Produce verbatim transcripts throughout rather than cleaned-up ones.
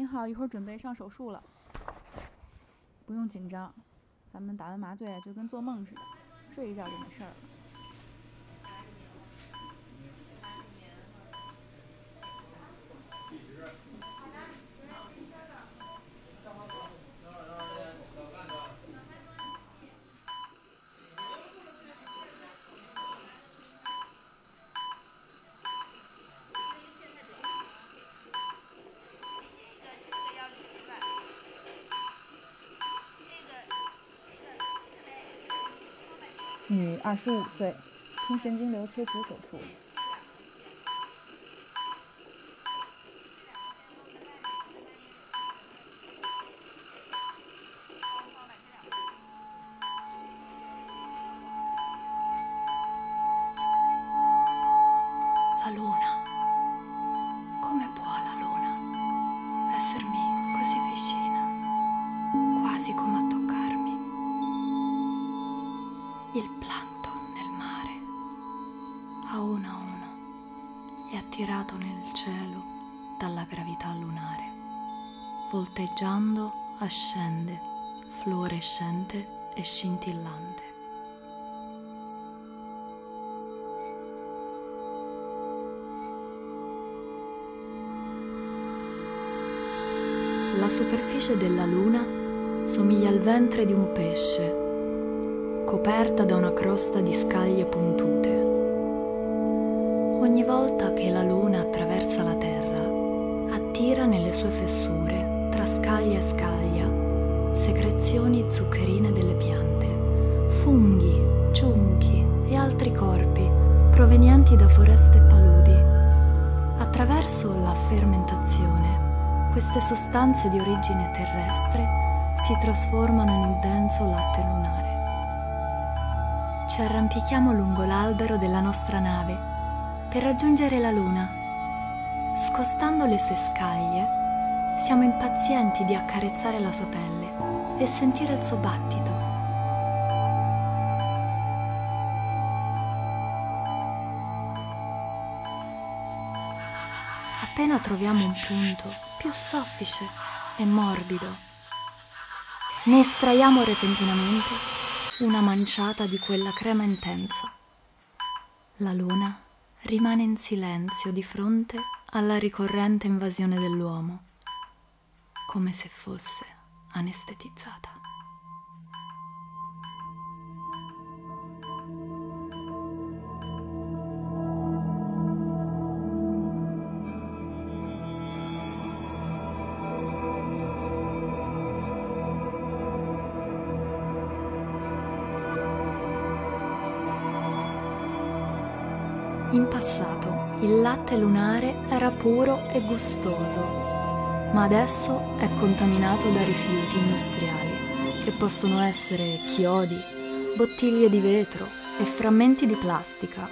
您好，一会儿准备上手术了，不用紧张，咱们打完麻醉就跟做梦似的，睡一觉就没事了。女，二十五岁，听神经瘤切除手术。 La luna. Come può la luna essermi così vicina, quasi come a toccarmi? Il plankton nel mare, a uno a uno, è attirato nel cielo dalla gravità lunare. Volteggiando ascende, fluorescente e scintillante. La superficie della luna somiglia al ventre di un pesce, coperta da una crosta di scaglie puntute. Ogni volta che la luna attraversa la Terra, attira nelle sue fessure, tra scaglia e scaglia, secrezioni zuccherine delle piante, funghi, giunchi e altri corpi provenienti da foreste e paludi. Attraverso la fermentazione, queste sostanze di origine terrestre si trasformano in un denso latte lunare. Ci arrampichiamo lungo l'albero della nostra nave per raggiungere la luna. Scostando le sue scaglie, siamo impazienti di accarezzare la sua pelle e sentire il suo battito. Appena troviamo un punto più soffice e morbido, ne estraiamo repentinamente una manciata di quella crema intensa. La luna rimane in silenzio di fronte alla ricorrente invasione dell'uomo, come se fosse anestetizzata. In passato il latte lunare era puro e gustoso, ma adesso è contaminato da rifiuti industriali, che possono essere chiodi, bottiglie di vetro e frammenti di plastica.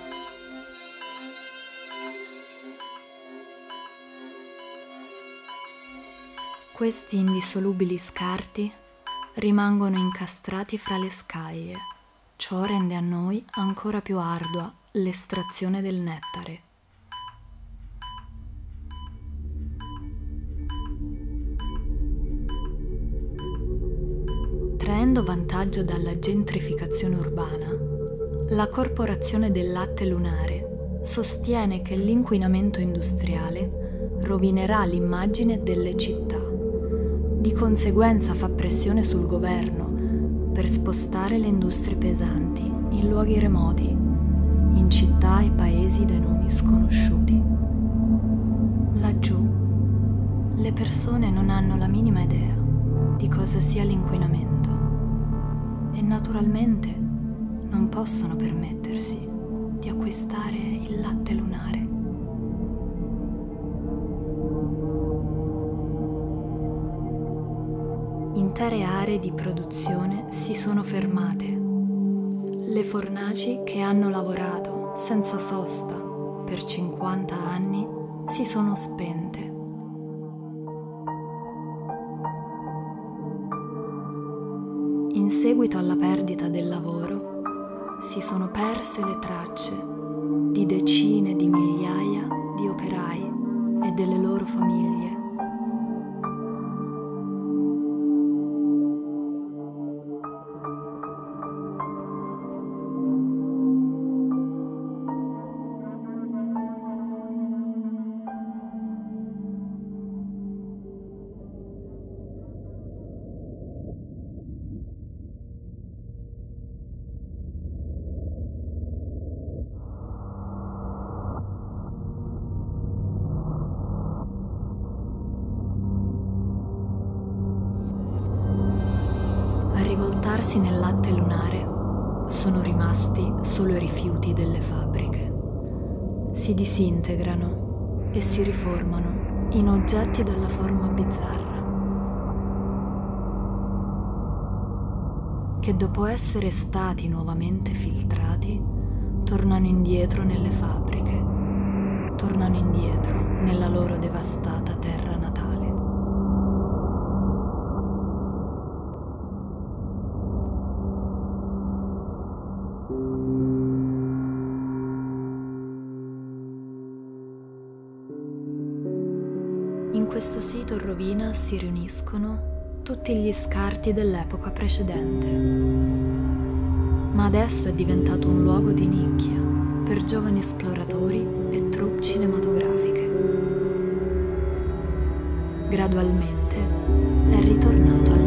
Questi indissolubili scarti rimangono incastrati fra le scaglie. Ciò rende a noi ancora più ardua l'estrazione del nettare. Traendo vantaggio dalla gentrificazione urbana, la Corporazione del Latte Lunare sostiene che l'inquinamento industriale rovinerà l'immagine delle città. Di conseguenza fa pressione sul governo per spostare le industrie pesanti in luoghi remoti, in città e paesi dai nomi sconosciuti. Laggiù, le persone non hanno la minima idea di cosa sia l'inquinamento e naturalmente non possono permettersi di acquistare il latte lunare. Intere aree di produzione si sono fermate. Le fornaci che hanno lavorato senza sosta per cinquanta anni si sono spente. In seguito alla perdita del lavoro, si sono perse le tracce di decine di migliaia di operai e delle loro famiglie. trasformarsi nel latte lunare sono rimasti solo i rifiuti delle fabbriche. Si disintegrano e si riformano in oggetti dalla forma bizzarra, che dopo essere stati nuovamente filtrati, tornano indietro nelle fabbriche, tornano indietro nella loro devastata terra natale. In questo sito in rovina si riuniscono tutti gli scarti dell'epoca precedente, ma adesso è diventato un luogo di nicchia per giovani esploratori e troupe cinematografiche. Gradualmente è ritornato alla